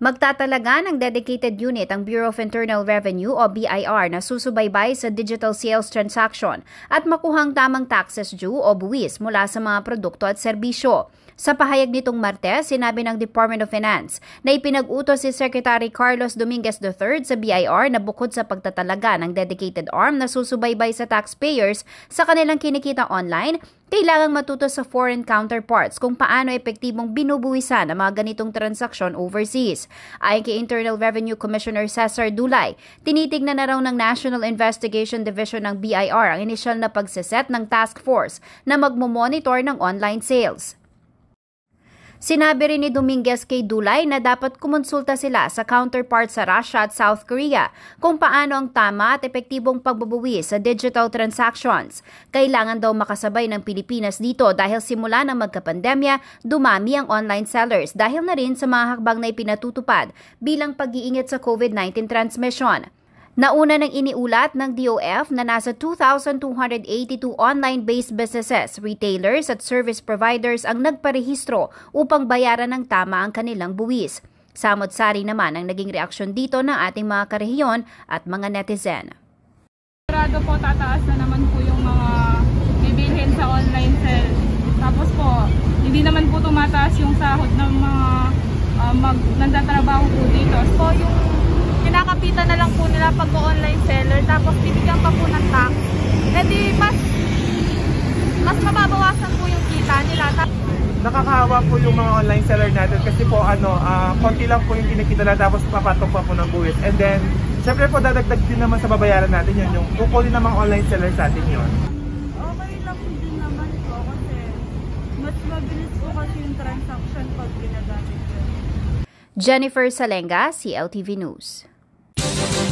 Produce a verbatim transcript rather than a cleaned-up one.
Magtatalaga ng dedicated unit ang Bureau of Internal Revenue o B I R na susubaybay sa digital sales transaction at makuhang tamang taxes due o buwis mula sa mga produkto at serbisyo. Sa pahayag nitong Martes, sinabi ng Department of Finance na ipinag-utos si Secretary Carlos Dominguez the third sa B I R na bukod sa pagtatalaga ng dedicated arm na susubaybay sa taxpayers sa kanilang kinikita online, kailangang matuto sa foreign counterparts kung paano epektibong binubuwisan ang mga ganitong transaksyon overseas. Ayon kay Internal Revenue Commissioner Cesar Dulay, tinitignan na raw ng National Investigation Division ng B I R ang inisyal na pagseset ng task force na magmomonitor ng online sales. Sinabi rin ni Dominguez kay Dulay na dapat kumonsulta sila sa counterparts sa Russia at South Korea kung paano ang tama at epektibong pagbubuwis sa digital transactions. Kailangan daw makasabay ng Pilipinas dito dahil simula ng magkapandemya, dumami ang online sellers dahil na rin sa mga hakbang na ipinatutupad bilang pag-iingat sa COVID nineteen transmission. Nauna nang iniulat ng D O F na nasa two thousand two hundred eighty-two online-based businesses, retailers at service providers ang nagparehistro upang bayaran ng tama ang kanilang buwis. Samot-sari naman ang naging reaksyon dito ng ating mga karehiyon at mga netizen. Sigurado po tataas na naman po yung mga bibilhin sa online sales. Tapos po, hindi naman po tumataas yung sahod ng mga uh, mag nandatrabaho po dito. So yung kinakapitan na lang po nila pag-online seller, tapos bibigyan pa po ng tax. E di mas, mas mababawasan po yung kita nila. Nakakahawa po yung mga online seller natin kasi po ano, uh, konti lang po yung kinikita na tapos papatok pa po ng buwis. And then, syempre po dadagdag din naman sa babayaran natin yun, yung kukunin ng mga online seller sa atin yun. Okay lang din naman po kasi mas mabilis po kasi yung transaction pag ginagamit yun. Jennifer Salenga, C L T V News.